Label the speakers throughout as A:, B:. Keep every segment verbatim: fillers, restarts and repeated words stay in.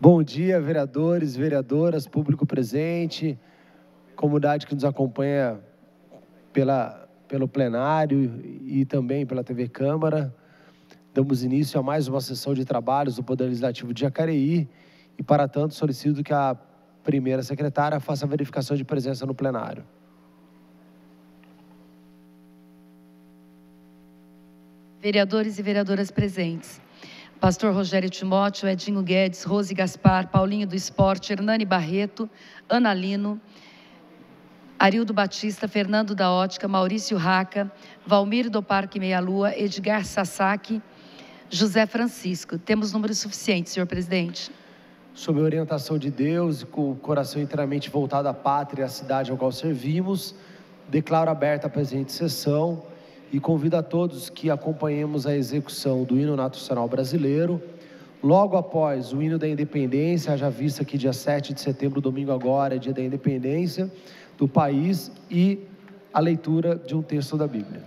A: Bom dia, vereadores, vereadoras, público presente, comunidade que nos acompanha pela, pelo plenário e também pela T V Câmara. Damos início a mais uma sessão de trabalhos do Poder Legislativo de Jacareí e, para tanto, solicito que a primeira secretária faça a verificação de presença no plenário.
B: Vereadores e vereadoras presentes. Pastor Rogério Timóteo, Edinho Guedes, Rose Gaspar, Paulinho do Esporte, Hernani Barreto, Ana Lino, Arildo Batista, Fernando da Ótica, Maurício Raca, Valmir do Parque Meia Lua, Edgar Sasaki, José Francisco. Temos números suficientes, senhor presidente.
A: Sob a orientação de Deus e com o coração inteiramente voltado à pátria e à cidade ao qual servimos, declaro aberta a presente sessão e convido a todos que acompanhemos a execução do hino nacional brasileiro. Logo após o hino da independência, haja vista que dia sete de setembro, domingo agora, é dia da independência do país, e a leitura de um texto da Bíblia.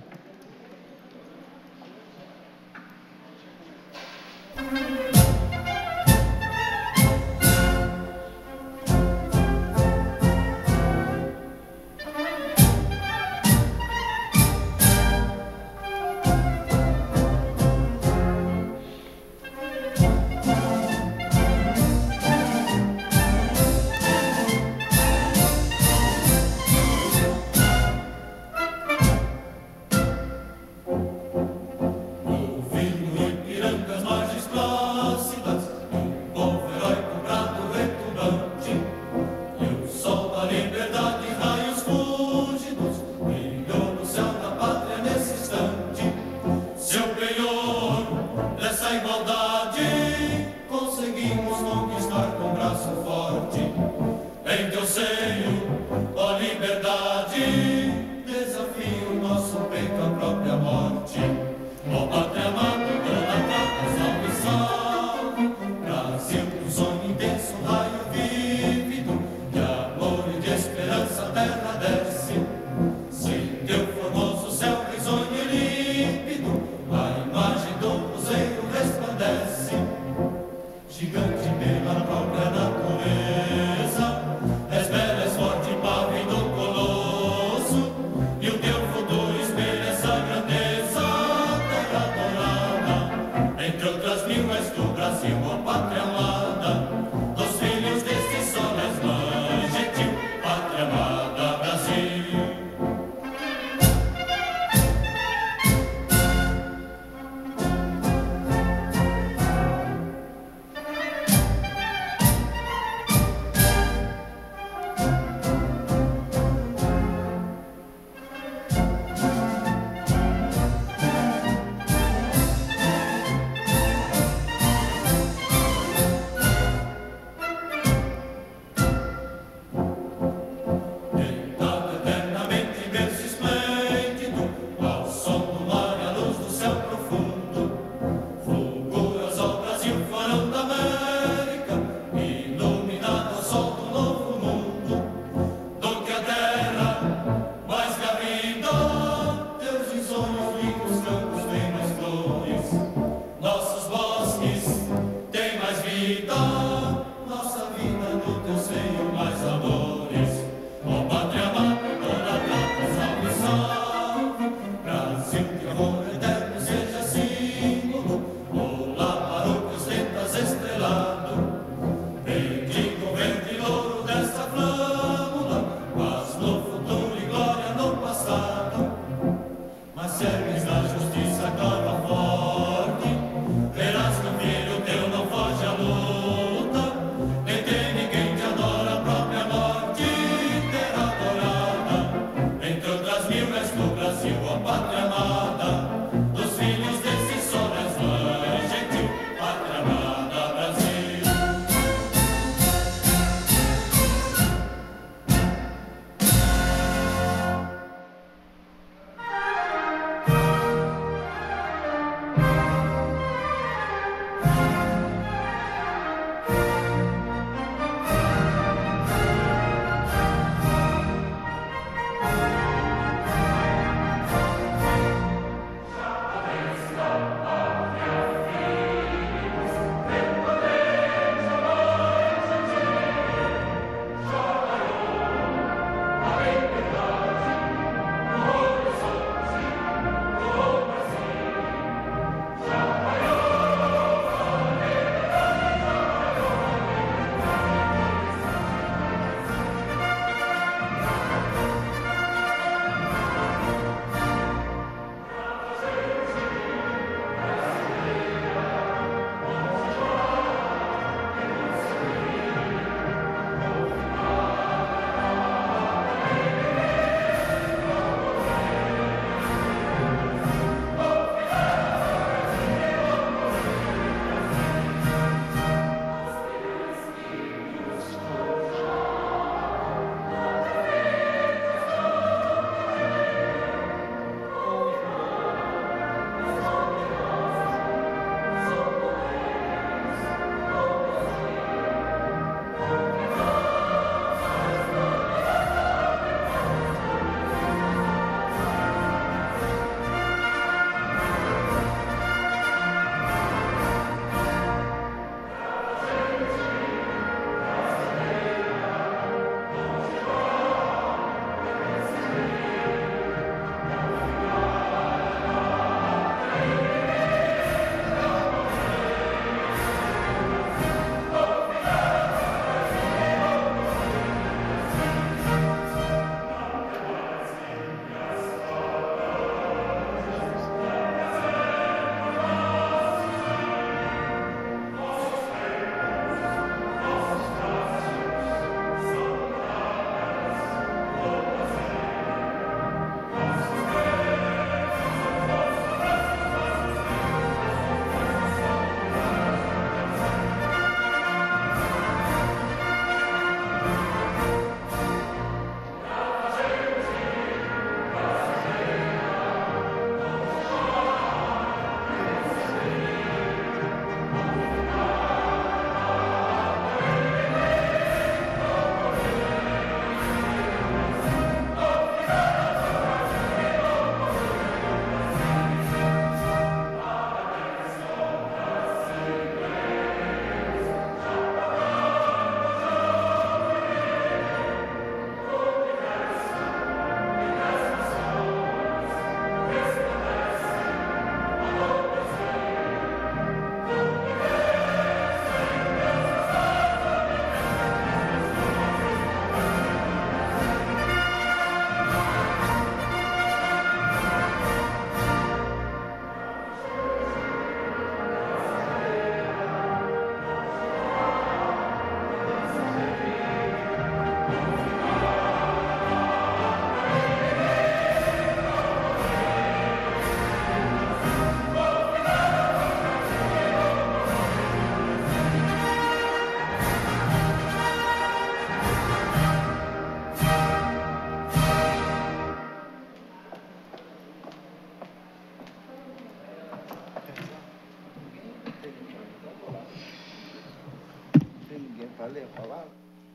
A: Vai ler a palavra?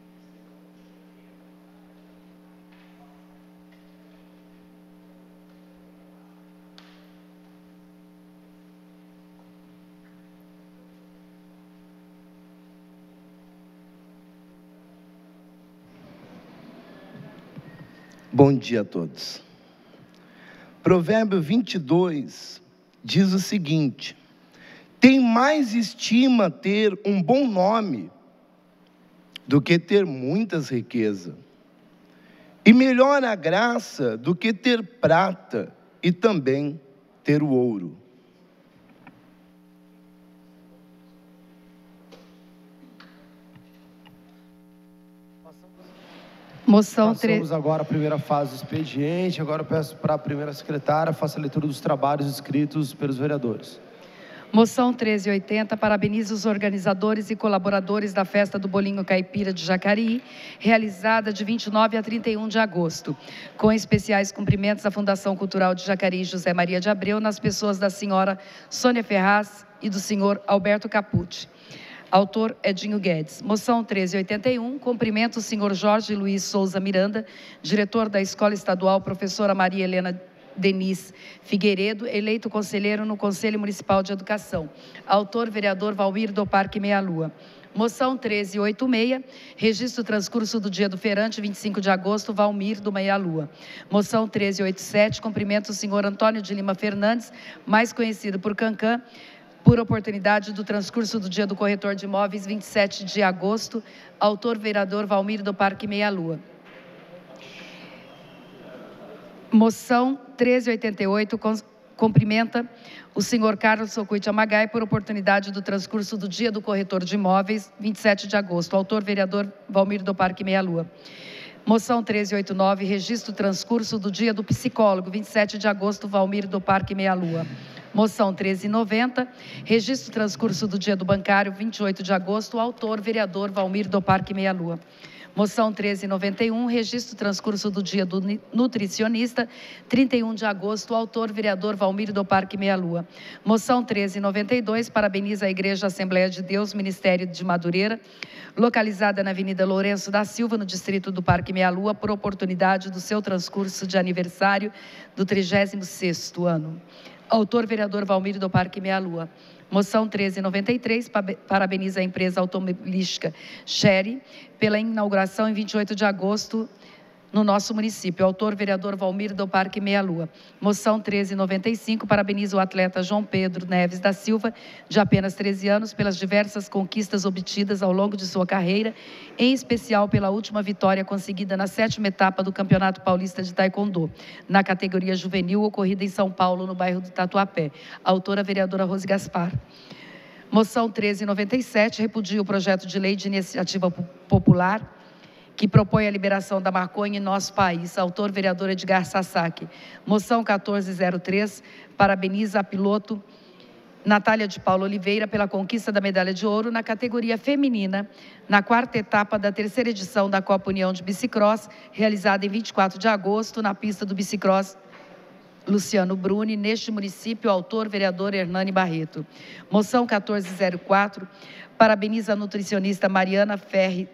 C: Bom dia a todos. Provérbio vinte e dois diz o seguinte: tem mais estima ter um bom nome do que ter muitas riquezas, e melhor a graça do que ter prata e também ter o ouro.
B: Moção
A: Passamos agora a primeira fase do expediente. Agora eu peço para a primeira secretária faça a leitura dos trabalhos escritos pelos vereadores.
B: Moção treze oitenta, parabeniza os organizadores e colaboradores da Festa do Bolinho Caipira de Jacareí, realizada de vinte e nove a trinta e um de agosto, com especiais cumprimentos à Fundação Cultural de Jacareí José Maria de Abreu, nas pessoas da senhora Sônia Ferraz e do senhor Alberto Capucci. Autor, Edinho Guedes. Moção treze oitenta e um, cumprimento o senhor Jorge Luiz Souza Miranda, diretor da Escola Estadual Professora Maria Helena Denis Figueiredo, eleito conselheiro no Conselho Municipal de Educação. Autor, vereador Valmir do Parque Meia Lua. Moção treze oitenta e seis, registro transcurso do dia do feirante, vinte e cinco de agosto, Valmir do Meia Lua. Moção treze oitenta e sete, cumprimento o senhor Antônio de Lima Fernandes, mais conhecido por Cancan, por oportunidade do transcurso do dia do corretor de imóveis, vinte e sete de agosto. Autor, vereador Valmir do Parque Meia Lua. Moção treze oitenta e oito, cumprimenta o senhor Carlos Socuite Amagai por oportunidade do transcurso do dia do corretor de imóveis, vinte e sete de agosto. Autor, vereador Valmir do Parque Meia Lua. Moção treze oitenta e nove, registro transcurso do dia do psicólogo, vinte e sete de agosto, Valmir do Parque Meia Lua. Moção treze noventa, registro transcurso do dia do bancário, vinte e oito de agosto, autor, vereador Valmir do Parque Meia Lua. Moção treze noventa e um, registro transcurso do dia do nutricionista, trinta e um de agosto, autor, vereador Valmir do Parque Meia Lua. Moção treze noventa e dois, parabeniza a Igreja Assembleia de Deus, Ministério de Madureira, localizada na Avenida Lourenço da Silva, no distrito do Parque Meia Lua, por oportunidade do seu transcurso de aniversário do trigésimo sexto ano. Autor, vereador Valmir do Parque Meia Lua. Moção treze noventa e três, parabeniza a empresa automobilística Sherry pela inauguração em vinte e oito de agosto no nosso município. Autor, vereador Valmir do Parque Meia Lua. Moção treze noventa e cinco, parabeniza o atleta João Pedro Neves da Silva, de apenas treze anos, pelas diversas conquistas obtidas ao longo de sua carreira, em especial pela última vitória conseguida na sétima etapa do Campeonato Paulista de Taekwondo, na categoria juvenil, ocorrida em São Paulo, no bairro do Tatuapé. Autora, vereadora Rose Gaspar. Moção treze noventa e sete, repudia o projeto de lei de iniciativa popular que propõe a liberação da maconha em nosso país. Autor, vereador Edgar Sasaki. Moção quatorze zero três, parabeniza a piloto Natália de Paula Oliveira pela conquista da medalha de ouro na categoria feminina, na quarta etapa da terceira edição da Copa União de Bicicross, realizada em vinte e quatro de agosto, na pista do Bicicross Luciano Bruni, neste município. Autor, vereador Hernani Barreto. Moção quatorze zero quatro, parabeniza a nutricionista Mariana Ferri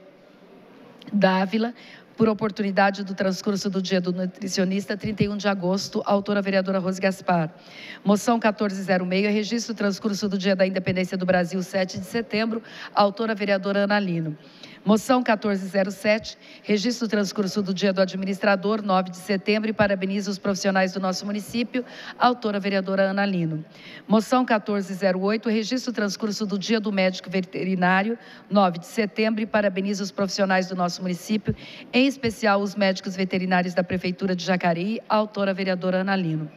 B: Dávila, por oportunidade do transcurso do dia do nutricionista, trinta e um de agosto, autora vereadora Rose Gaspar. Moção quatorze zero seis, registro transcurso do dia da independência do Brasil, sete de setembro, autora vereadora Ana Lino. Moção quatorze zero sete, registro transcurso do dia do administrador, nove de setembro, e parabeniza os profissionais do nosso município, autora vereadora Ana Lino. Moção quatorze zero oito, registro transcurso do dia do médico veterinário, nove de setembro, e parabeniza os profissionais do nosso município, em especial os médicos veterinários da Prefeitura de Jacareí, autora vereadora Ana Lino.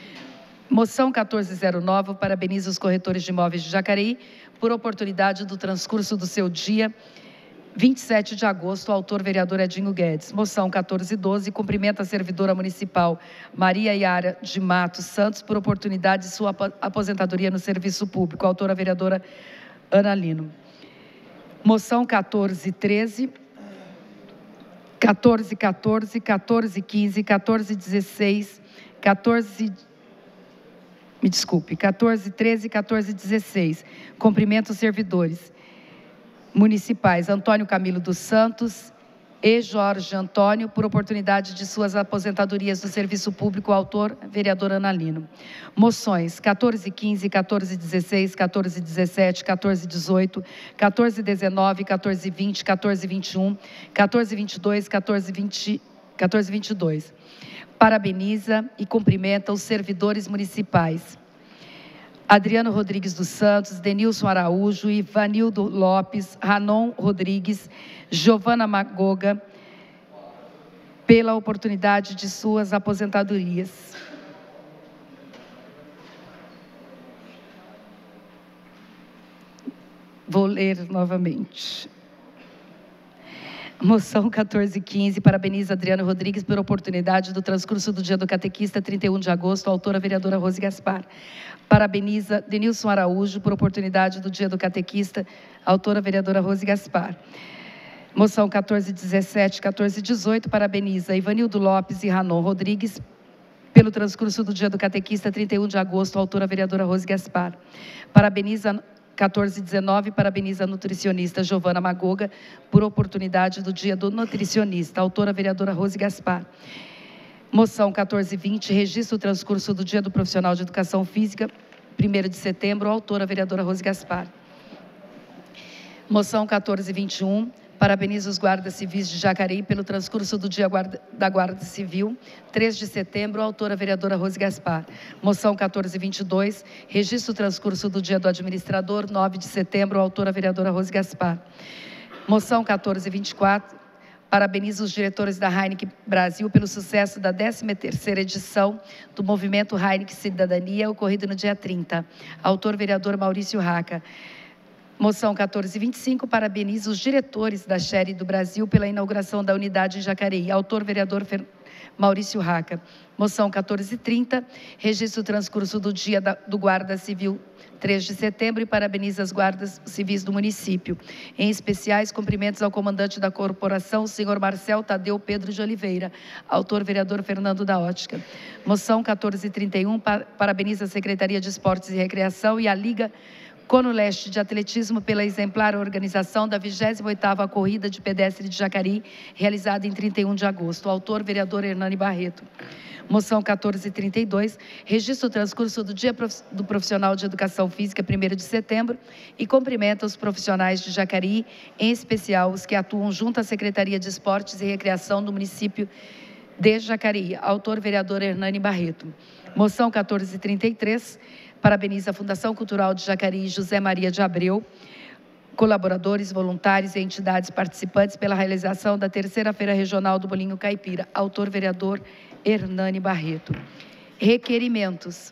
B: Moção quatorze zero nove, parabeniza os corretores de imóveis de Jacareí por oportunidade do transcurso do seu dia, vinte e sete de agosto, autor vereador Edinho Guedes. Moção quatorze doze, cumprimenta a servidora municipal Maria Yara de Matos Santos por oportunidade de sua aposentadoria no serviço público, autora vereadora Ana Lino. Moção quatorze treze, quatorze quatorze, quatorze quinze, quatorze dezesseis, quatorze... Me desculpe, quatorze treze, quatorze dezesseis. Cumprimento os servidores. municipais Antônio Camilo dos Santos e Jorge Antônio, por oportunidade de suas aposentadorias do serviço público, autor, vereador Analino. Moções quatorze, quinze, quatorze, dezesseis, quatorze, dezessete, quatorze, dezoito, quatorze, dezenove, quatorze, vinte, quatorze, vinte e um, quatorze, vinte e dois, quatorze, vinte, quatorze, vinte e dois. Parabeniza e cumprimenta os servidores municipais Adriano Rodrigues dos Santos, Denilson Araújo, Ivanildo Lopes, Ranon Rodrigues, Giovana Magoga, pela oportunidade de suas aposentadorias. Vou ler novamente. Moção quatorze quinze, parabeniza Adriano Rodrigues pela oportunidade do transcurso do Dia do Catequista, trinta e um de agosto, autora vereadora Rose Gaspar. Parabeniza Denilson Araújo por oportunidade do Dia do Catequista, autora vereadora Rose Gaspar. Moção quatorze dezessete, quatorze dezoito, parabeniza Ivanildo Lopes e Ranon Rodrigues pelo transcurso do Dia do Catequista, trinta e um de agosto, autora vereadora Rose Gaspar. Parabeniza quatorze dezenove, parabeniza a nutricionista Giovana Magoga por oportunidade do Dia do Nutricionista, autora vereadora Rose Gaspar. Moção quatorze vinte, registra o transcurso do Dia do Profissional de Educação Física, primeiro de setembro, autora vereadora Rose Gaspar. Moção quatorze vinte e um, parabeniza os guardas civis de Jacareí pelo transcurso do Dia da Guarda Civil, três de setembro, autora vereadora Rose Gaspar. Moção quatorze vinte e dois, registra o transcurso do Dia do Administrador, nove de setembro, autora vereadora Rose Gaspar. Moção quatorze vinte e quatro, parabeniza os diretores da Heineken Brasil pelo sucesso da décima terceira edição do Movimento Heineken Cidadania, ocorrido no dia trinta. Autor vereador Maurício Raca. Moção quatorze vinte e cinco, parabeniza os diretores da Shere do Brasil pela inauguração da unidade em Jacareí. Autor, vereador Fer... Maurício Raca. Moção quatorze trinta, registra o transcurso do Dia da... do Guarda Civil, três de setembro, e parabeniza as guardas civis do município. Em especiais, cumprimentos ao comandante da corporação, o senhor Marcel Tadeu Pedro de Oliveira. Autor, vereador Fernando da Ótica. Moção quatorze trinta e um, parabeniza a Secretaria de Esportes e Recreação e a Liga Cono Leste de Atletismo pela exemplar organização da vigésima oitava Corrida de Pedestre de Jacareí, realizada em trinta e um de agosto. Autor, vereador Hernani Barreto. Moção quatorze trinta e dois, registra o transcurso do Dia do Profissional de Educação Física, primeiro de setembro, e cumprimenta os profissionais de Jacareí, em especial os que atuam junto à Secretaria de Esportes e Recreação do município de Jacareí. Autor, vereador Hernani Barreto. Moção quatorze trinta e três, parabeniza a Fundação Cultural de Jacareí José Maria de Abreu, colaboradores, voluntários e entidades participantes pela realização da terceira Feira Regional do Bolinho Caipira. Autor, vereador Hernani Barreto. Requerimentos.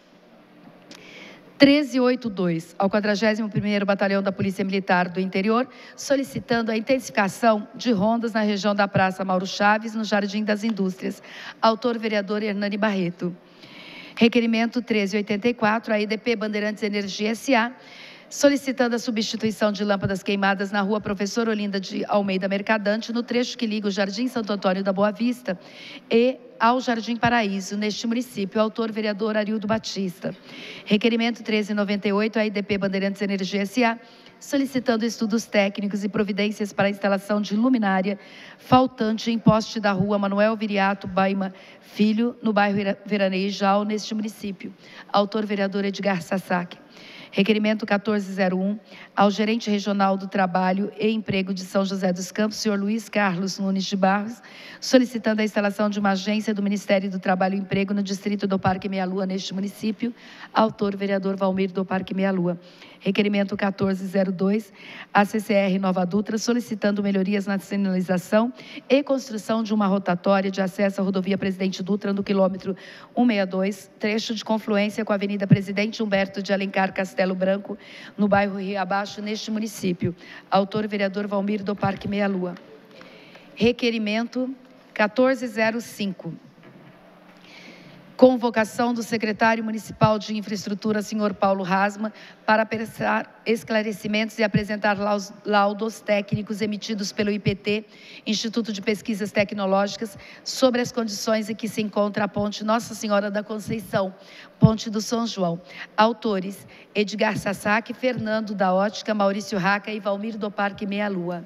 B: treze oitenta e dois, ao quadragésimo primeiro Batalhão da Polícia Militar do Interior, solicitando a intensificação de rondas na região da Praça Mauro Chaves, no Jardim das Indústrias. Autor, vereador Hernani Barreto. Requerimento treze oitenta e quatro, a E D P Bandeirantes Energia S A, solicitando a substituição de lâmpadas queimadas na rua Professor Olinda de Almeida Mercadante, no trecho que liga o Jardim Santo Antônio da Boa Vista e ao Jardim Paraíso, neste município. Autor, vereador Arildo Batista. Requerimento treze noventa e oito, a I D P Bandeirantes Energia S A, solicitando estudos técnicos e providências para a instalação de luminária faltante em poste da rua Manuel Viriato Baima Filho, no bairro Veranejal, neste município. Autor, vereador Edgar Sasaki. Requerimento quatorze zero um, ao gerente regional do Trabalho e Emprego de São José dos Campos, senhor Luiz Carlos Nunes de Barros, solicitando a instalação de uma agência do Ministério do Trabalho e Emprego no distrito do Parque Meia Lua, neste município. Autor, vereador Valmir do Parque Meia Lua. Requerimento quatorze zero dois, a C C R Nova Dutra, solicitando melhorias na sinalização e construção de uma rotatória de acesso à rodovia Presidente Dutra, no quilômetro cento e sessenta e dois, trecho de confluência com a Avenida Presidente Humberto de Alencar Castelo Branco, no bairro Rio Abaixo, neste município. Autor, vereador Valmir do Parque Meia Lua. Requerimento quatorze zero cinco. Convocação do secretário municipal de infraestrutura, senhor Paulo Rasman, para prestar esclarecimentos e apresentar laudos técnicos emitidos pelo I P T, Instituto de Pesquisas Tecnológicas, sobre as condições em que se encontra a ponte Nossa Senhora da Conceição, ponte do São João. Autores: Edgar Sasaki, Fernando da Ótica, Maurício Raca e Valmir do Parque Meia Lua.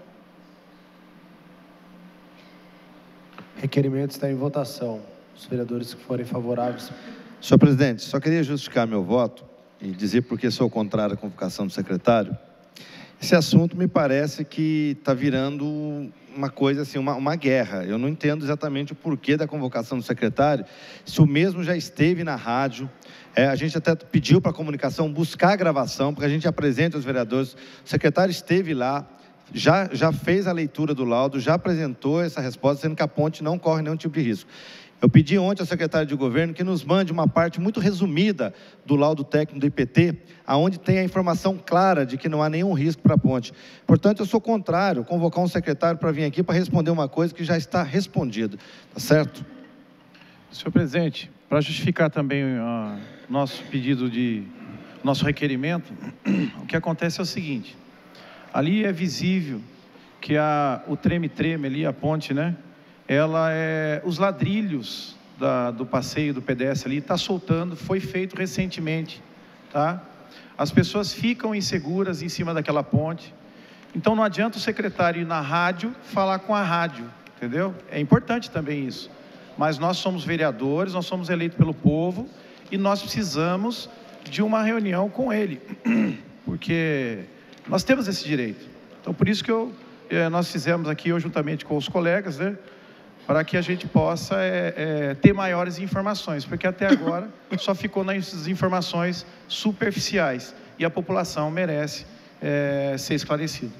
A: Requerimento está em votação. Os vereadores que forem favoráveis.
D: Senhor presidente, só queria justificar meu voto e dizer por que sou contrário à convocação do secretário. Esse assunto me parece que está virando uma coisa assim, uma, uma guerra. Eu não entendo exatamente o porquê da convocação do secretário, se o mesmo já esteve na rádio. É, a gente até pediu para a comunicação buscar a gravação, porque a gente apresenta aos vereadores. O secretário esteve lá, já, já fez a leitura do laudo, já apresentou essa resposta, sendo que a ponte não corre nenhum tipo de risco. Eu pedi ontem ao secretário de governo que nos mande uma parte muito resumida do laudo técnico do I P T, aonde tem a informação clara de que não há nenhum risco para a ponte. Portanto, eu sou contrário a convocar um secretário para vir aqui para responder uma coisa que já está respondida. Tá certo?
E: Senhor presidente, para justificar também o nosso pedido de, nosso requerimento, o que acontece é o seguinte: ali é visível que a, o treme-treme ali, a ponte, né? Ela é, os ladrilhos da, do passeio do pedestre ali está soltando, foi feito recentemente, tá? As pessoas ficam inseguras em cima daquela ponte, então não adianta o secretário ir na rádio falar com a rádio, entendeu? É importante também isso, mas nós somos vereadores, nós somos eleitos pelo povo e nós precisamos de uma reunião com ele, porque nós temos esse direito. Então, por isso que eu, nós fizemos aqui, eu juntamente com os colegas, né? Para que a gente possa é, é, ter maiores informações, porque até agora só ficou nas informações superficiais e a população merece é, ser esclarecida.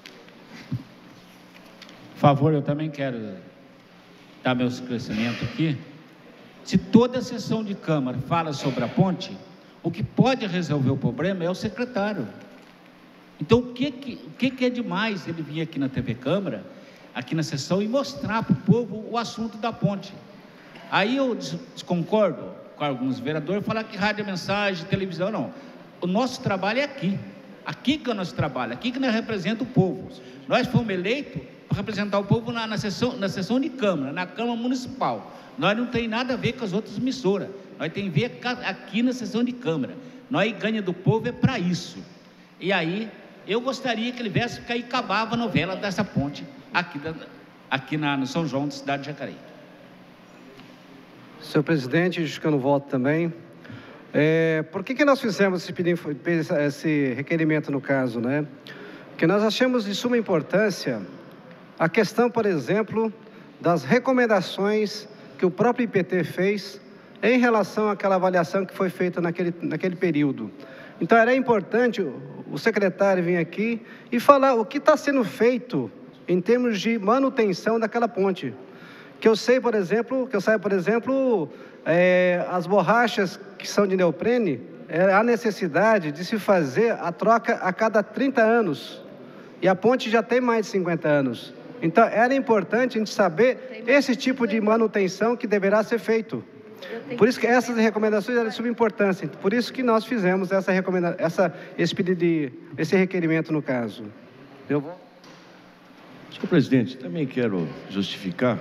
F: Por favor, eu também quero dar meu esclarecimento aqui. Se toda a sessão de Câmara fala sobre a ponte, o que pode resolver o problema é o secretário. Então, o que, que, o que, que é demais ele vir aqui na T V Câmara, aqui na sessão, e mostrar para o povo o assunto da ponte? Aí eu desconcordo com alguns vereadores, falar que rádio é mensagem, televisão, não. O nosso trabalho é aqui. Aqui que é o nosso trabalho, aqui que nós representamos o povo. Nós fomos eleitos para representar o povo na, na, sessão, na sessão de Câmara, na Câmara Municipal. Nós não tem nada a ver com as outras emissoras. Nós tem a ver aqui na sessão de Câmara. Nós ganha do povo é para isso. E aí, eu gostaria que ele viesse, porque aí acabava a novela dessa ponte aqui, da, aqui na, no São João, da cidade de Jacareí.
G: Senhor presidente, justificando o voto também, é, por que, que nós fizemos esse, pedido, esse requerimento no caso, né? Porque nós achamos de suma importância a questão, por exemplo, das recomendações que o próprio I P T fez em relação àquela avaliação que foi feita naquele, naquele período. Então, era importante o secretário vir aqui e falar o que está sendo feito em termos de manutenção daquela ponte. Que eu sei, por exemplo, que eu saiba, por exemplo, é, as borrachas que são de neoprene, é, há necessidade de se fazer a troca a cada trinta anos. E a ponte já tem mais de cinquenta anos. Então, era importante a gente saber esse tipo de manutenção que deverá ser feito. Por isso que essas recomendações eram de suma importância. Por isso que nós fizemos essa recomenda essa, esse pedido de, esse requerimento no caso. Eu vou...
H: Senhor presidente, também quero justificar,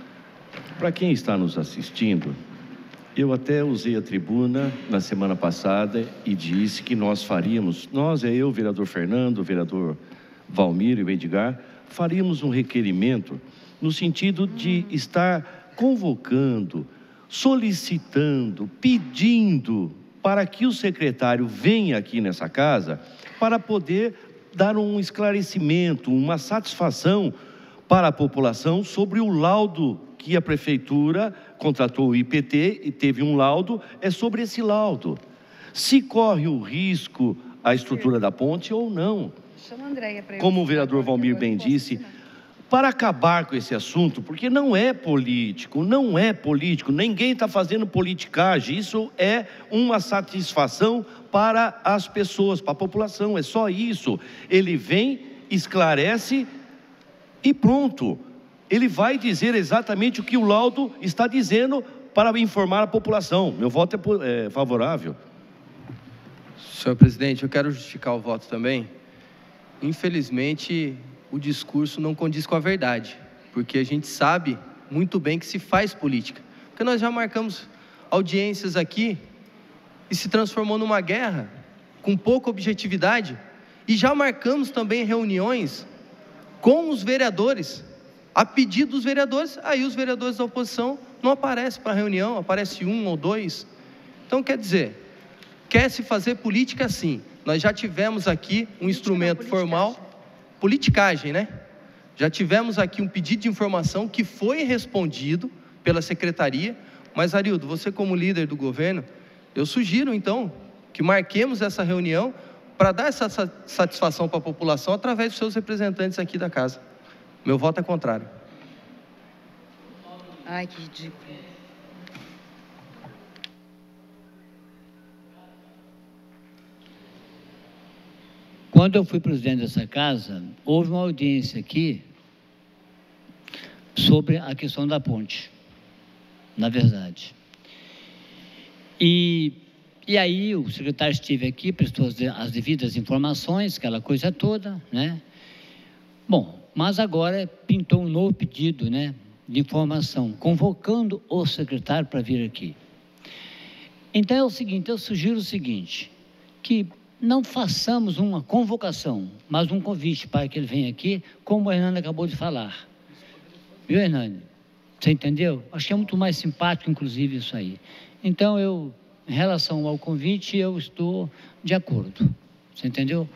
H: para quem está nos assistindo, eu até usei a tribuna na semana passada e disse que nós faríamos, nós é eu, o vereador Fernando, o vereador Valmir e o Edgar, faríamos um requerimento no sentido de estar convocando, solicitando, pedindo para que o secretário venha aqui nessa casa para poder dar um esclarecimento, uma satisfação para a população sobre o laudo que a prefeitura contratou o I P T e teve um laudo, é sobre esse laudo. Se corre o risco a estrutura da ponte ou não. Como o vereador Valmir bem disse, para acabar com esse assunto, porque não é político, não é político, ninguém está fazendo politicagem, isso é uma satisfação para as pessoas, para a população, é só isso. Ele vem, esclarece e pronto. Ele vai dizer exatamente o que o laudo está dizendo para informar a população. Meu voto é, é favorável.
I: Senhor presidente, eu quero justificar o voto também. Infelizmente, o discurso não condiz com a verdade, porque a gente sabe muito bem que se faz política. Porque nós já marcamos audiências aqui e se transformou numa guerra com pouca objetividade, e já marcamos também reuniões com os vereadores, a pedido dos vereadores. Aí os vereadores da oposição não aparecem para a reunião, aparece um ou dois. Então, quer dizer, quer se fazer política assim. Nós já tivemos aqui um instrumento formal, politicagem, né? Já tivemos aqui um pedido de informação que foi respondido pela secretaria, mas, Arildo, você como líder do governo, eu sugiro, então, que marquemos essa reunião para dar essa satisfação para a população através dos seus representantes aqui da casa. Meu voto é contrário.
B: Ai, que ridículo.
J: Quando eu fui presidente dessa casa, houve uma audiência aqui sobre a questão da ponte, na verdade. E, e aí o secretário esteve aqui, prestou as, as devidas informações, aquela coisa toda, né? Bom, mas agora pintou um novo pedido, né, de informação, convocando o secretário para vir aqui. Então é o seguinte, eu sugiro o seguinte, que não façamos uma convocação, mas um convite para que ele venha aqui, como o Hernani acabou de falar. Viu, Hernani? Você entendeu? Acho que é muito mais simpático, inclusive, isso aí. Então, eu, em relação ao convite, eu estou de acordo. Você entendeu?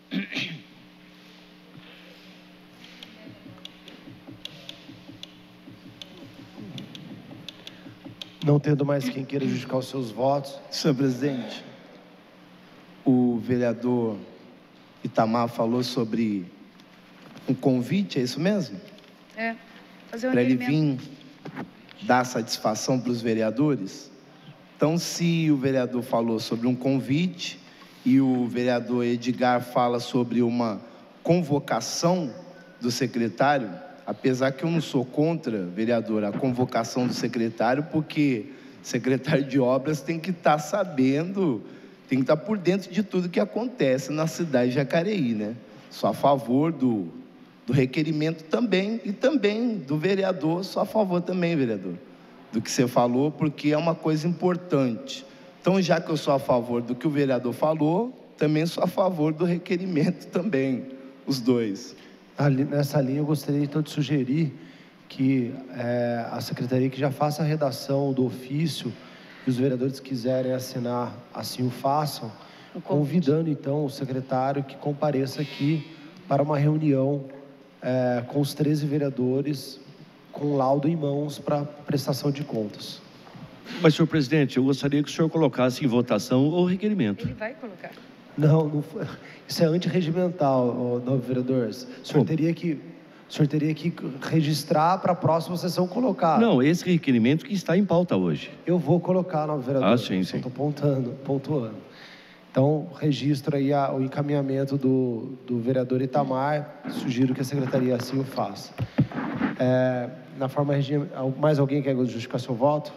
A: Não tendo mais quem queira justificar os seus votos.
C: Senhor presidente, o vereador Itamar falou sobre um convite, é isso mesmo?
B: É, fazer um
C: Para ele
B: requerimento.
C: vir dar satisfação para os vereadores? Então, se o vereador falou sobre um convite e o vereador Edgar fala sobre uma convocação do secretário, apesar que eu não sou contra, vereador, a convocação do secretário, porque secretário de obras tem que estar sabendo, tem que estar por dentro de tudo que acontece na cidade de Jacareí, né? Sou a favor do, do requerimento também, e também do vereador, sou a favor também, vereador, do que você falou, porque é uma coisa importante. Então, já que eu sou a favor do que o vereador falou, também sou a favor do requerimento também, os dois.
A: Ali, nessa linha, eu gostaria então de sugerir que é, a secretaria que já faça a redação do ofício, e os vereadores quiserem assinar, assim o façam, convidando então o secretário que compareça aqui para uma reunião é, com os treze vereadores, com laudo em mãos para prestação de contas.
H: Mas, senhor presidente, eu gostaria que o senhor colocasse em votação o requerimento.
B: Ele vai colocar.
A: Não, não foi. Isso é antirregimental, novo vereador. O senhor teria que, o senhor teria que registrar para a próxima sessão colocar.
H: Não, esse requerimento que está em pauta hoje.
A: Eu vou colocar, novo vereador.
H: Ah, sim, sim.
A: Estou pontuando, pontuando. Então, registro aí a, o encaminhamento do, do vereador Itamar. Sugiro que a secretaria assim o faça. É, na forma regimental, mais alguém quer justificar seu voto?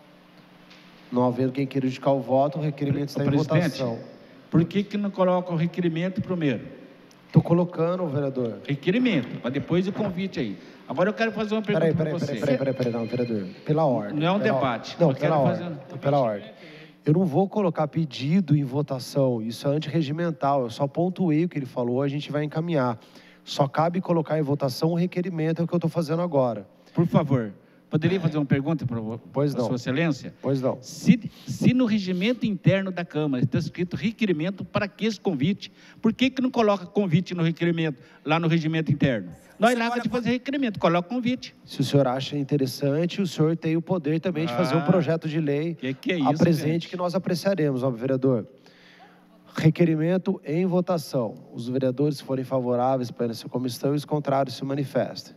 A: Não havendo quem queira justificar o voto, o requerimento está em votação.
F: Por que que não coloca o requerimento primeiro?
A: Estou colocando, vereador.
F: Requerimento, para depois o convite aí. Agora eu quero fazer uma pergunta
A: Peraí,
F: para
A: peraí,
F: você.
A: peraí, peraí, peraí, peraí, não, vereador. Pela ordem.
F: Não é um
A: pela
F: debate.
A: Não,
F: Eu
A: pela
F: quero
A: ordem.
F: fazer um-
A: Pela ordem. Eu não vou colocar pedido em votação, isso é antirregimental. Eu só pontuei o que ele falou, a gente vai encaminhar. Só cabe colocar em votação o requerimento, é o que eu estou fazendo agora.
F: Por favor, poderia fazer uma pergunta para
A: Pois não.
F: Sua Excelência?
A: Pois não.
F: Se, se no regimento interno da Câmara está escrito requerimento, para que esse convite? Por que que não coloca convite no requerimento, lá no regimento interno? Nós lá de fazer requerimento, coloca convite.
A: Se o senhor acha interessante, o senhor tem o poder também de fazer um
F: Ah,
A: projeto de lei
F: que que é isso,
A: apresente
F: gente?
A: que nós apreciaremos, ó, vereador. Requerimento em votação. Os vereadores que forem favoráveis para essa comissão e os contrários se manifestem.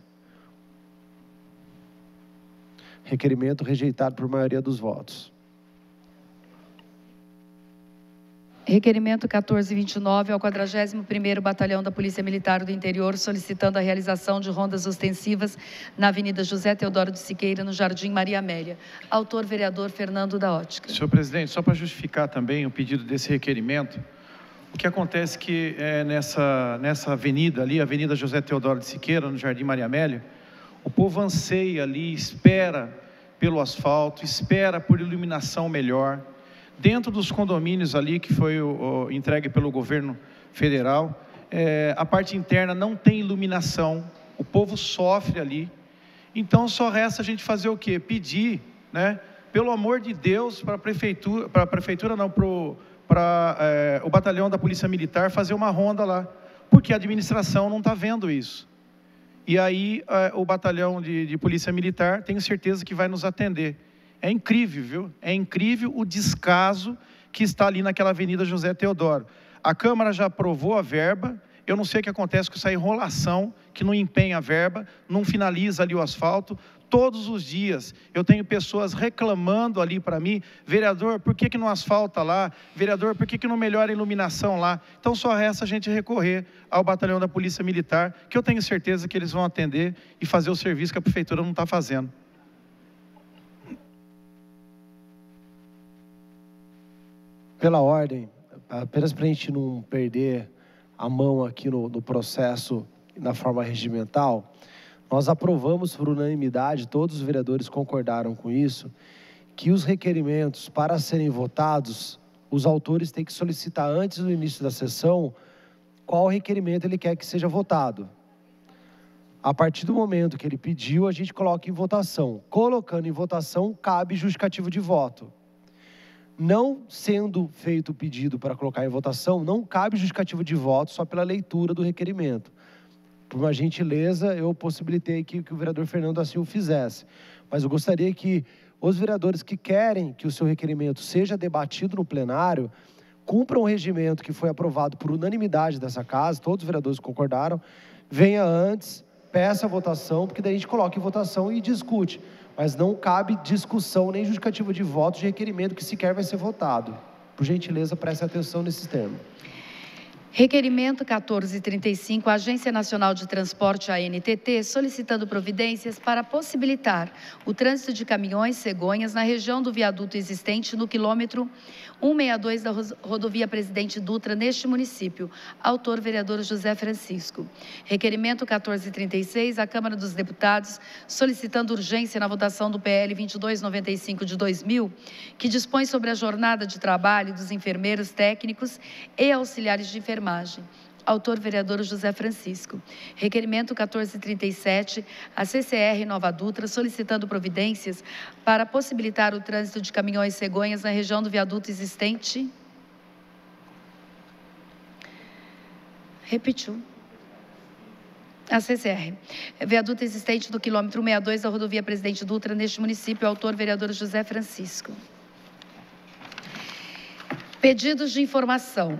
A: Requerimento rejeitado por maioria dos votos.
B: Requerimento quatorze vinte e nove ao quadragésimo primeiro Batalhão da Polícia Militar do Interior, solicitando a realização de rondas ostensivas na Avenida José Teodoro de Siqueira, no Jardim Maria Amélia. Autor, vereador Fernando da Ótica.
E: Senhor presidente, só para justificar também o pedido desse requerimento, o que acontece que é, nessa, nessa avenida ali, Avenida José Teodoro de Siqueira, no Jardim Maria Amélia, o povo anseia ali, espera pelo asfalto, espera por iluminação melhor. Dentro dos condomínios ali, que foi o, o, entregue pelo governo federal, é, a parte interna não tem iluminação, o povo sofre ali. Então, só resta a gente fazer o quê? Pedir, né, pelo amor de Deus, para a prefeitura, para a prefeitura não, para é, o batalhão da Polícia Militar fazer uma ronda lá, porque a administração não está vendo isso. E aí, é, o batalhão de, de Polícia Militar, tenho certeza que vai nos atender. É incrível, viu? É incrível o descaso que está ali naquela Avenida José Teodoro. A Câmara já aprovou a verba, eu não sei o que acontece com essa enrolação, que não empenha a verba, não finaliza ali o asfalto. Todos os dias eu tenho pessoas reclamando ali para mim, vereador, por que que não asfalta lá? Vereador, por que que não melhora a iluminação lá? Então só resta a gente recorrer ao batalhão da Polícia Militar, que eu tenho certeza que eles vão atender e fazer o serviço que a prefeitura não está fazendo.
A: Pela ordem, apenas para a gente não perder a mão aqui no, no processo, na forma regimental, nós aprovamos por unanimidade, todos os vereadores concordaram com isso, que os requerimentos para serem votados, os autores têm que solicitar antes do início da sessão qual requerimento ele quer que seja votado. A partir do momento que ele pediu, a gente coloca em votação. Colocando em votação, cabe justificativo de voto. Não sendo feito o pedido para colocar em votação, não cabe justificativo de voto só pela leitura do requerimento. Por uma gentileza, eu possibilitei que, que o vereador Fernando assim o fizesse. Mas eu gostaria que os vereadores que querem que o seu requerimento seja debatido no plenário, cumpram o regimento que foi aprovado por unanimidade dessa casa, todos os vereadores concordaram, venha antes, peça a votação, porque daí a gente coloca em votação e discute. Mas não cabe discussão nem justificativa de voto de requerimento que sequer vai ser votado. Por gentileza, preste atenção nesse termo.
B: Requerimento quatorze trinta e cinco, Agência Nacional de Transporte, A N T T, solicitando providências para possibilitar o trânsito de caminhões cegonhas na região do viaduto existente no quilômetro cento e sessenta e dois da rodovia Presidente Dutra, neste município. Autor, vereador José Francisco. Requerimento quatorze trinta e seis, a Câmara dos Deputados, solicitando urgência na votação do P L vinte e dois noventa e cinco de dois mil, que dispõe sobre a jornada de trabalho dos enfermeiros técnicos e auxiliares de enfermagem. Autor, vereador José Francisco. Requerimento quatorze trinta e sete, a C C R Nova Dutra, solicitando providências para possibilitar o trânsito de caminhões cegonhas na região do viaduto existente. Repetiu. A C C R. Viaduto existente do quilômetro cento e sessenta e dois da rodovia Presidente Dutra, neste município. Autor, vereador José Francisco. Pedidos de informação.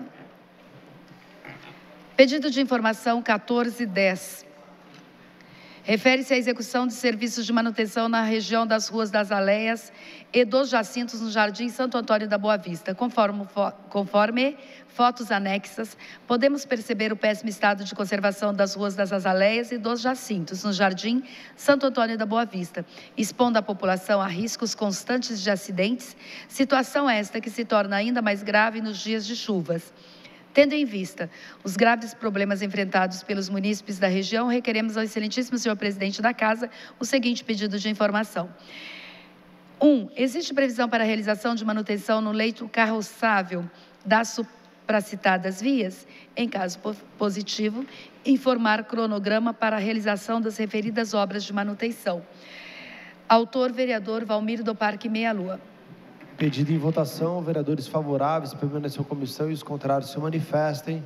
B: Pedido de informação quatorze dez. Refere-se à execução de serviços de manutenção na região das ruas das Aleias e dos Jacintos no Jardim Santo Antônio da Boa Vista. Conforme, conforme fotos anexas, podemos perceber o péssimo estado de conservação das ruas das Azaleias e dos Jacintos no Jardim Santo Antônio da Boa Vista, expondo a população a riscos constantes de acidentes, situação esta que se torna ainda mais grave nos dias de chuvas. Tendo em vista os graves problemas enfrentados pelos munícipes da região, requeremos ao excelentíssimo senhor presidente da Casa o seguinte pedido de informação. um. Existe previsão para a realização de manutenção no leito carroçável das supracitadas vias? Em caso positivo, informar cronograma para a realização das referidas obras de manutenção. Autor, vereador Valmir do Parque Meia Lua.
A: Pedido em votação, vereadores favoráveis, permaneceu a comissão e os contrários se manifestem.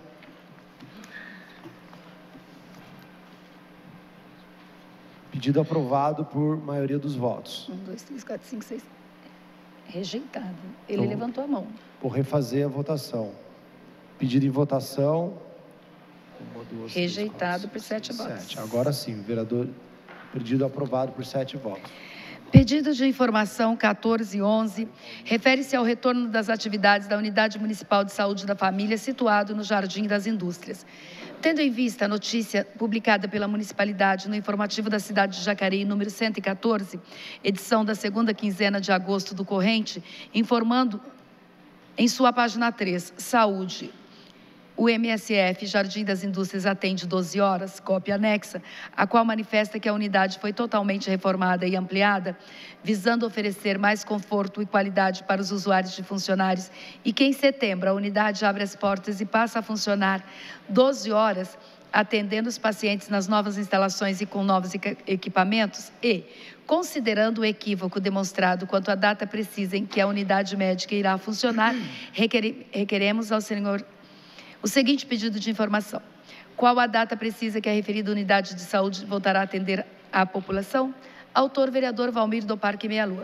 A: Pedido aprovado por maioria dos votos.
B: Um, dois, três, quatro, cinco, seis. Rejeitado. Ele
A: Então,
B: levantou a mão.
A: Vou refazer a votação. Pedido em votação. Uma, duas,
B: Rejeitado
A: três, quatro,
B: por sete
A: cinco,
B: votos.
A: sete. Agora sim, vereador. Pedido aprovado por sete votos.
B: Pedido de informação quatorze onze refere-se ao retorno das atividades da Unidade Municipal de Saúde da Família, situado no Jardim das Indústrias. Tendo em vista a notícia publicada pela municipalidade no informativo da cidade de Jacareí, número cento e quatorze, edição da segunda quinzena de agosto do corrente, informando em sua página três, Saúde, o M S F Jardim das Indústrias atende doze horas, cópia anexa, a qual manifesta que a unidade foi totalmente reformada e ampliada, visando oferecer mais conforto e qualidade para os usuários e funcionários, e que em setembro a unidade abre as portas e passa a funcionar doze horas, atendendo os pacientes nas novas instalações e com novos equipamentos, e, considerando o equívoco demonstrado quanto à data precisa em que a unidade médica irá funcionar, requer- requeremos ao senhor o seguinte pedido de informação: qual a data precisa que a referida unidade de saúde voltará a atender a população? Autor, vereador Valmir do Parque Meia Lua.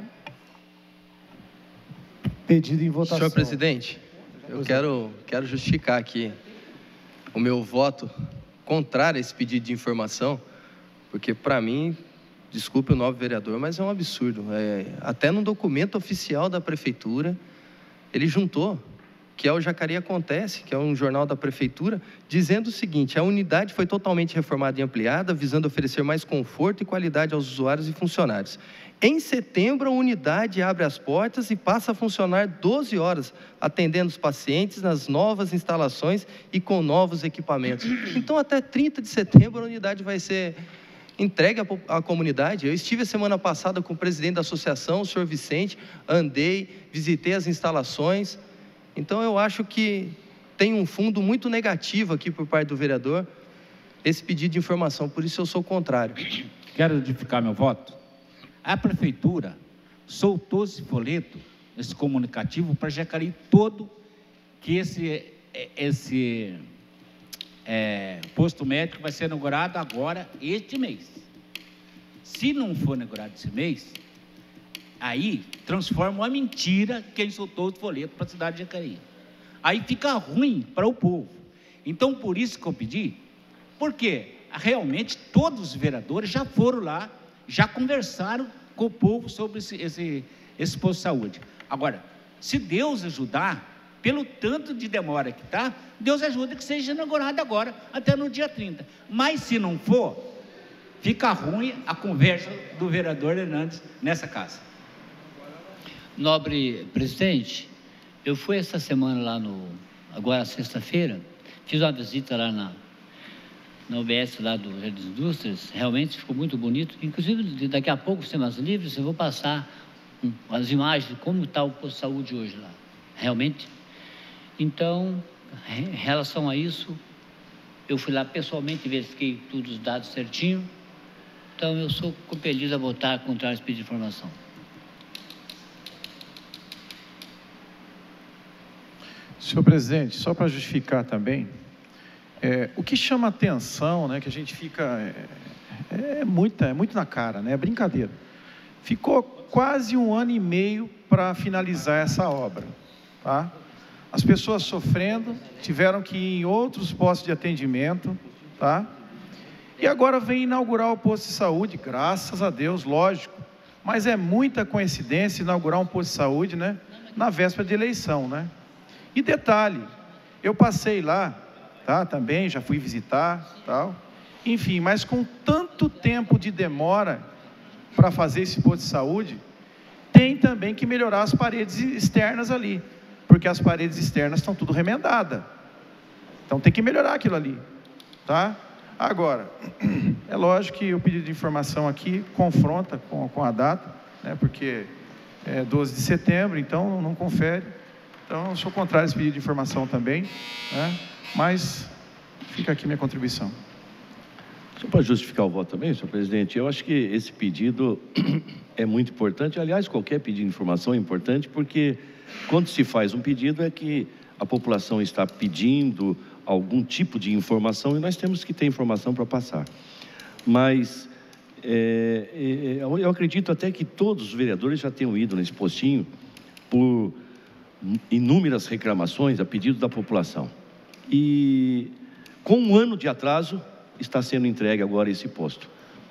A: Pedido em votação.
I: Senhor presidente, eu quero, quero justificar aqui o meu voto contrário a esse pedido de informação, porque, para mim, desculpe o novo vereador, mas é um absurdo. É, até no documento oficial da prefeitura, ele juntou, que é o Jacareí Acontece, que é um jornal da prefeitura, dizendo o seguinte: a unidade foi totalmente reformada e ampliada, visando oferecer mais conforto e qualidade aos usuários e funcionários. Em setembro, a unidade abre as portas e passa a funcionar doze horas, atendendo os pacientes nas novas instalações e com novos equipamentos. Então, até trinta de setembro, a unidade vai ser entregue à, à comunidade. Eu estive a semana passada com o presidente da associação, o senhor Vicente, andei, visitei as instalações. Então, eu acho que tem um fundo muito negativo aqui por parte do vereador, esse pedido de informação, por isso eu sou contrário.
F: Quero justificar meu voto. A prefeitura soltou esse folheto, esse comunicativo para Jacareí todo, que esse, esse é, posto médico vai ser inaugurado agora, este mês. Se não for inaugurado esse mês, aí transforma uma mentira quem soltou o folheto para a cidade de Jacareí. Aí fica ruim para o povo. Então, por isso que eu pedi, porque realmente todos os vereadores já foram lá, já conversaram com o povo sobre esse, esse, esse posto de saúde. Agora, se Deus ajudar, pelo tanto de demora que está, Deus ajuda que seja inaugurado agora, até no dia trinta. Mas se não for, fica ruim a conversa do vereador Hernandes nessa casa.
J: Nobre presidente, eu fui essa semana lá no, agora sexta-feira, fiz uma visita lá na, na U B S lá do Jardim das Indústrias, realmente ficou muito bonito, inclusive daqui a pouco, temas livres, eu vou passar um, as imagens de como está o posto de saúde hoje lá, realmente. Então, em relação a isso, eu fui lá pessoalmente, verifiquei todos os dados certinho, então eu sou compelido a votar contra esse pedido de informação.
E: Senhor presidente, só para justificar também, é, o que chama atenção, né, que a gente fica, é, é, muita, é muito na cara, né, é brincadeira. Ficou quase um ano e meio para finalizar essa obra, tá? As pessoas sofrendo, tiveram que ir em outros postos de atendimento, tá? E agora vem inaugurar o posto de saúde, graças a Deus, lógico, mas é muita coincidência inaugurar um posto de saúde, né, na véspera de eleição, né? E detalhe, eu passei lá, tá, também, já fui visitar, tal, enfim, mas com tanto tempo de demora para fazer esse posto de saúde, tem também que melhorar as paredes externas ali, porque as paredes externas estão tudo remendadas, então tem que melhorar aquilo ali, tá? Agora, é lógico que o pedido de informação aqui confronta com, com a data, né, porque é doze de setembro, então não confere. Então, eu sou contrário a esse pedido de informação também, né? Mas fica aqui minha contribuição.
H: Só para justificar o voto também, senhor presidente, eu acho que esse pedido é muito importante. Aliás, qualquer pedido de informação é importante, porque quando se faz um pedido é que a população está pedindo algum tipo de informação e nós temos que ter informação para passar. Mas é, é, eu acredito até que todos os vereadores já tenham ido nesse postinho por inúmeras reclamações a pedido da população. E com um ano de atraso está sendo entregue agora esse posto.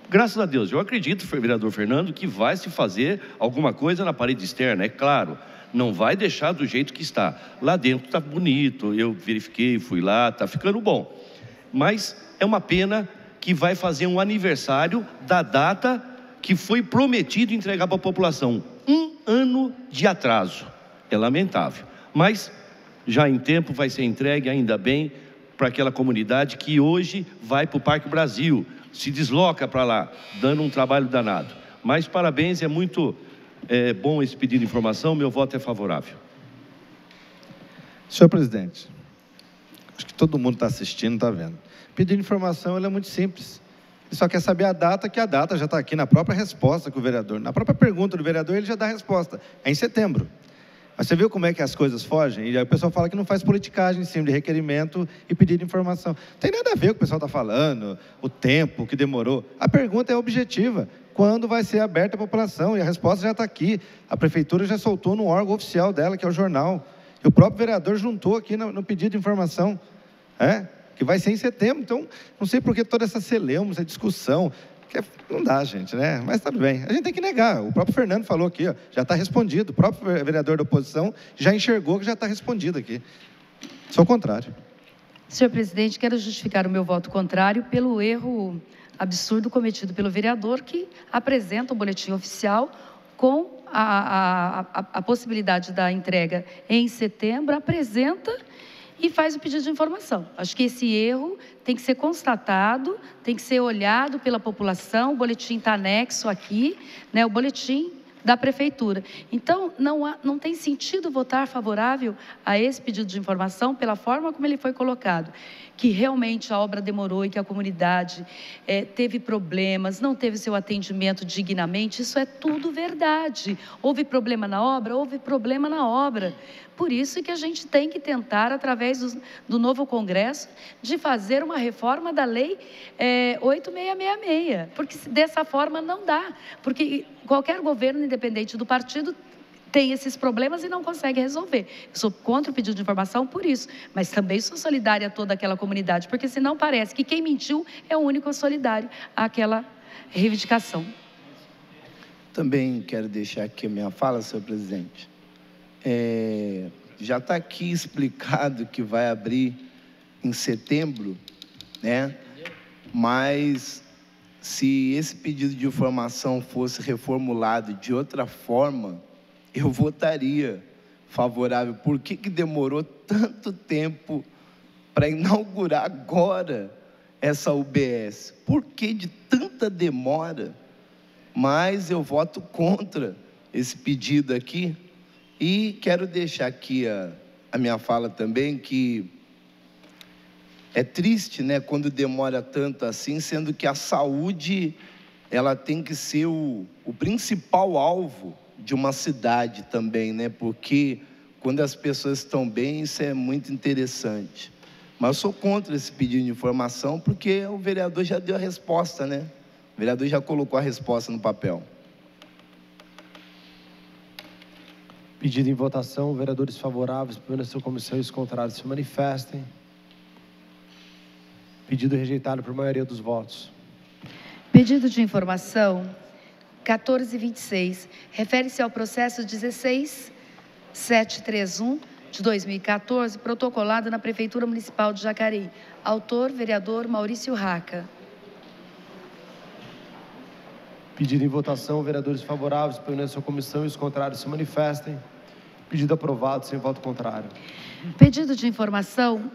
H: graças a Deus, eu acredito, vereador Fernando, que vai se fazer alguma coisa na parede externa, é claro. Não vai deixar do jeito que está. Lá dentro está bonito, eu verifiquei, fui lá, está ficando bom. Mas é uma pena que vai fazer um aniversário da data que foi prometido entregar para a população. Um ano de atraso. É lamentável. Mas já em tempo vai ser entregue, ainda bem, para aquela comunidade que hoje vai para o Parque Brasil, se desloca para lá, dando um trabalho danado. Mas parabéns, é muito... É bom esse pedido de informação, meu voto é favorável.
D: Senhor presidente, acho que todo mundo está assistindo, está vendo. Pedido de informação ele é muito simples. Ele só quer saber a data, que a data já está aqui na própria resposta que o vereador, na própria pergunta do vereador, ele já dá a resposta. É em setembro. Mas você viu como é que as coisas fogem? E aí o pessoal fala que não faz politicagem em cima de requerimento e pedido de informação. Não tem nada a ver com o que o pessoal está falando, o tempo que demorou. A pergunta é objetiva. Quando vai ser aberta a população? E a resposta já está aqui. A prefeitura já soltou no órgão oficial dela, que é o jornal. E o próprio vereador juntou aqui no, no pedido de informação. É, que vai ser em setembro. Então, não sei por que toda essa celeuma, essa discussão. Que é, não dá, gente, né? Mas tudo bem. A gente tem que negar. O próprio Fernando falou aqui, ó, já está respondido. O próprio vereador da oposição já enxergou que já está respondido aqui. Só o contrário.
B: Senhor presidente, quero justificar o meu voto contrário pelo erro absurdo cometido pelo vereador, que apresenta o boletim oficial com a, a, a, a possibilidade da entrega em setembro, apresenta e faz o pedido de informação. Acho que esse erro tem que ser constatado, tem que ser olhado pela população, o boletim está anexo aqui, né, o boletim da prefeitura. Então, não, há, não tem sentido votar favorável a esse pedido de informação pela forma como ele foi colocado, que realmente a obra demorou e que a comunidade é, teve problemas, não teve seu atendimento dignamente, isso é tudo verdade. Houve problema na obra? Houve problema na obra. Por isso que a gente tem que tentar, através do, do novo Congresso, de fazer uma reforma da Lei é, oito mil seiscentos e sessenta e seis, porque dessa forma não dá, porque qualquer governo, independente do partido, tem esses problemas e não consegue resolver. Eu sou contra o pedido de informação por isso, mas também sou solidária a toda aquela comunidade, porque senão parece que quem mentiu é o único solidário àquela reivindicação.
C: Também quero deixar aqui a minha fala, senhor presidente. É, já está aqui explicado que vai abrir em setembro, né? Mas se esse pedido de informação fosse reformulado de outra forma, eu votaria favorável. Por que que demorou tanto tempo para inaugurar agora essa U B S? Por que de tanta demora? Mas eu voto contra esse pedido aqui. E quero deixar aqui a, a minha fala também, que é triste, né, quando demora tanto assim, sendo que a saúde, ela tem que ser o, o principal alvo de uma cidade também, né, porque quando as pessoas estão bem, isso é muito interessante. Mas eu sou contra esse pedido de informação, porque o vereador já deu a resposta, né? O vereador já colocou a resposta no papel.
A: Pedido em votação, vereadores favoráveis, permaneçam comissão e os contrários se manifestem. Pedido rejeitado por maioria dos votos.
B: Pedido de informação quatorze vinte e seis, refere-se ao processo dezesseis mil setecentos e trinta e um de dois mil e quatorze, protocolado na Prefeitura Municipal de Jacareí. Autor, vereador Maurício Raca.
A: Pedido em votação, vereadores favoráveis, permaneçam comissão e os contrários se manifestem. Pedido aprovado, sem voto contrário.
B: Pedido de informação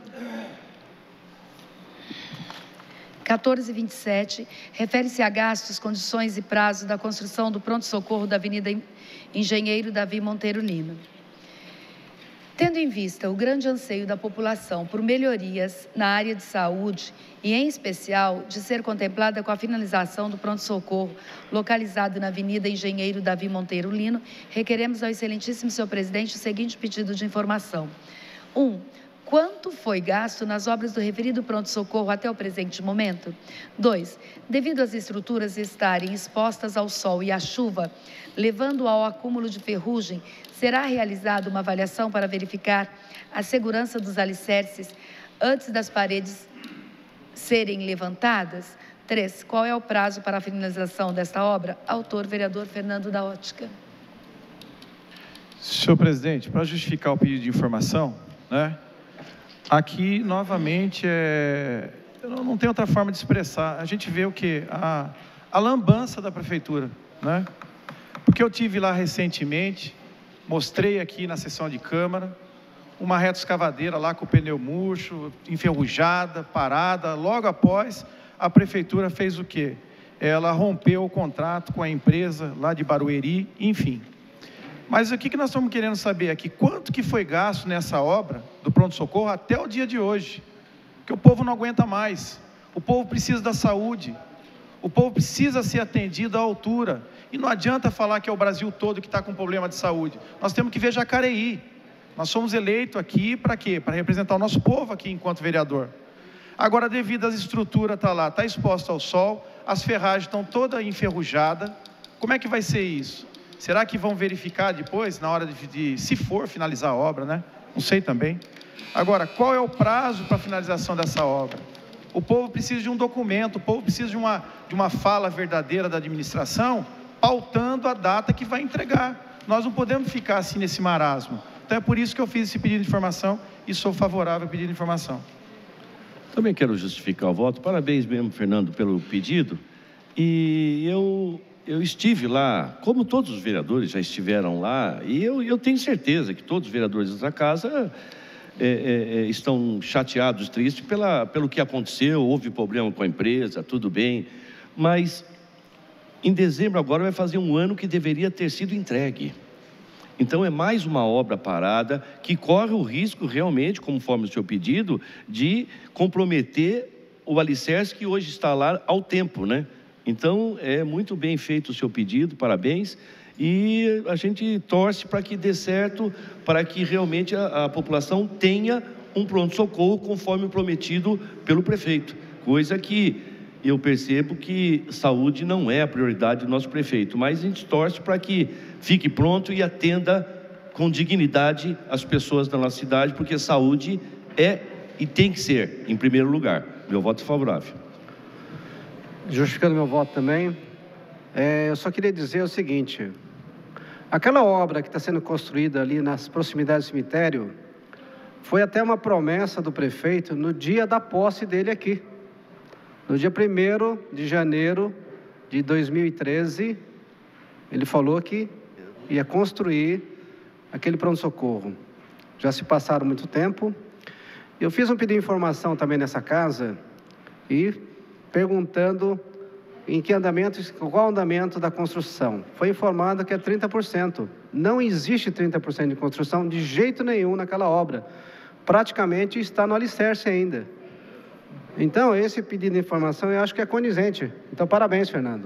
B: quatorze vinte e sete, refere-se a gastos, condições e prazos da construção do pronto-socorro da Avenida Engenheiro Davi Monteiro Lino. Tendo em vista o grande anseio da população por melhorias na área de saúde e, em especial, de ser contemplada com a finalização do pronto-socorro localizado na Avenida Engenheiro Davi Monteiro Lino, requeremos ao excelentíssimo senhor presidente o seguinte pedido de informação. um. Quanto foi gasto nas obras do referido pronto-socorro até o presente momento? dois. Devido às estruturas estarem expostas ao sol e à chuva, levando ao acúmulo de ferrugem, será realizada uma avaliação para verificar a segurança dos alicerces antes das paredes serem levantadas? Três, qual é o prazo para a finalização desta obra? Autor, vereador Fernando da Ótica.
E: Senhor presidente, para justificar o pedido de informação, né, aqui, novamente, é, eu não tenho outra forma de expressar. A gente vê o quê? A, a lambança da prefeitura, né? Porque eu tive lá recentemente, mostrei aqui na sessão de Câmara, uma retroescavadeira lá com o pneu murcho, enferrujada, parada. Logo após, a prefeitura fez o quê? Ela rompeu o contrato com a empresa lá de Barueri, enfim. Mas o que nós estamos querendo saber aqui? Quanto que foi gasto nessa obra do pronto-socorro até o dia de hoje? Porque o povo não aguenta mais. O povo precisa da saúde. O povo precisa ser atendido à altura. E não adianta falar que é o Brasil todo que está com problema de saúde. Nós temos que ver Jacareí. Nós somos eleitos aqui para quê? Para representar o nosso povo aqui enquanto vereador. Agora, devido às estruturas, está lá, está exposta ao sol, as ferragens estão todas enferrujadas. Como é que vai ser isso? Será que vão verificar depois, na hora de, de se for finalizar a obra, né? Não sei também. Agora, qual é o prazo para a finalização dessa obra? O povo precisa de um documento, o povo precisa de uma, de uma fala verdadeira da administração, pautando a data que vai entregar. Nós não podemos ficar assim nesse marasmo. Então é por isso que eu fiz esse pedido de informação e sou favorável ao pedido de informação.
H: Também quero justificar o voto. Parabéns mesmo, Fernando, pelo pedido. E eu, eu estive lá, como todos os vereadores já estiveram lá, e eu, eu tenho certeza que todos os vereadores da casa é, é, estão chateados, tristes pela, pelo que aconteceu. Houve problema com a empresa, tudo bem, mas em dezembro agora vai fazer um ano que deveria ter sido entregue. Então, é mais uma obra parada que corre o risco realmente, conforme o seu pedido, de comprometer o alicerce que hoje está lá ao tempo, né? Então, é muito bem feito o seu pedido, parabéns. E a gente torce para que dê certo, para que realmente a, a população tenha um pronto-socorro conforme prometido pelo prefeito. Coisa que eu percebo que saúde não é a prioridade do nosso prefeito, mas a gente torce para que fique pronto e atenda com dignidade as pessoas da nossa cidade, porque saúde é e tem que ser em primeiro lugar. Meu voto é favorável.
G: Justificando meu voto também, é, eu só queria dizer o seguinte: aquela obra que está sendo construída ali nas proximidades do cemitério foi até uma promessa do prefeito no dia da posse dele aqui. No dia primeiro de janeiro de dois mil e treze, ele falou que ia construir aquele pronto-socorro. Já se passaram muito tempo. Eu fiz um pedido de informação também nessa casa e perguntando em que andamento, qual o andamento da construção. Foi informado que é trinta por cento. Não existe trinta por cento de construção de jeito nenhum naquela obra. Praticamente está no alicerce ainda. Então, esse pedido de informação eu acho que é condizente. Então, parabéns, Fernando.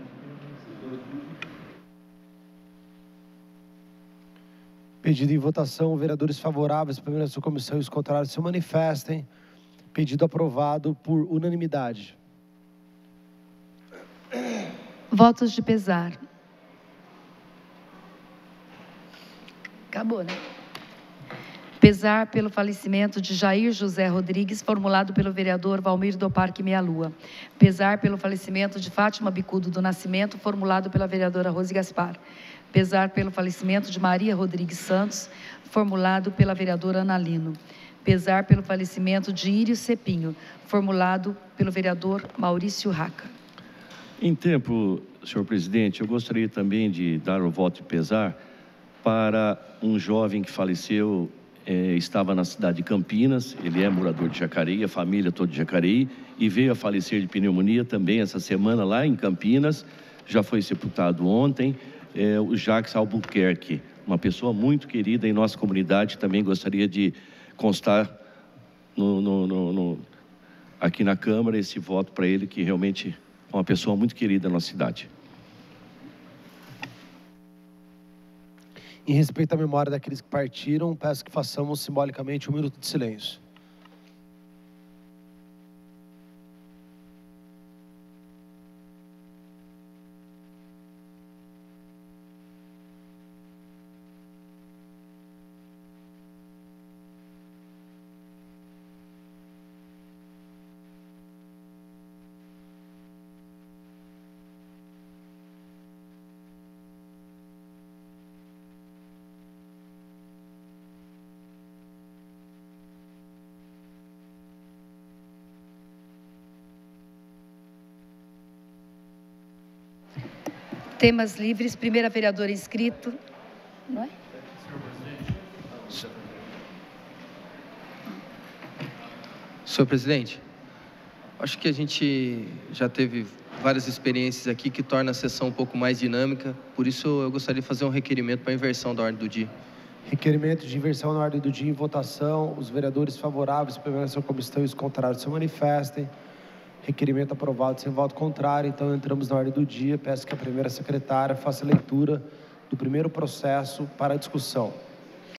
A: Pedido em votação, vereadores favoráveis, primeiro a sua comissão e os contrários se manifestem. Pedido aprovado por unanimidade.
B: Votos de pesar. Acabou, né? Pesar pelo falecimento de Jair José Rodrigues, formulado pelo vereador Valmir do Parque Meia Lua. Pesar pelo falecimento de Fátima Bicudo do Nascimento, formulado pela vereadora Rose Gaspar. Pesar pelo falecimento de Maria Rodrigues Santos, formulado pela vereadora Ana Lino. Pesar pelo falecimento de Írio Cepinho, formulado pelo vereador Maurício Raca.
H: Em tempo, senhor presidente, eu gostaria também de dar o voto de pesar para um jovem que faleceu. É, estava na cidade de Campinas, ele é morador de Jacareí, a família toda de Jacareí, e veio a falecer de pneumonia também essa semana lá em Campinas, já foi sepultado ontem, é, o Jacques Albuquerque, uma pessoa muito querida em nossa comunidade. Também gostaria de constar no, no, no, no, aqui na Câmara esse voto para ele, que realmente é uma pessoa muito querida na nossa cidade.
A: Em respeito à memória daqueles que partiram, peço que façamos simbolicamente um minuto de silêncio.
B: Temas livres, primeira vereadora inscrito, não é?
I: Senhor presidente, acho que a gente já teve várias experiências aqui que torna a sessão um pouco mais dinâmica, por isso eu gostaria de fazer um requerimento para inversão da ordem do dia.
A: Requerimento de inversão na ordem do dia em votação. Os vereadores favoráveis permanecem na comissão e os contrários se manifestem. Requerimento aprovado sem voto contrário. Então, entramos na ordem do dia. Peço que a primeira secretária faça a leitura do primeiro processo para a discussão.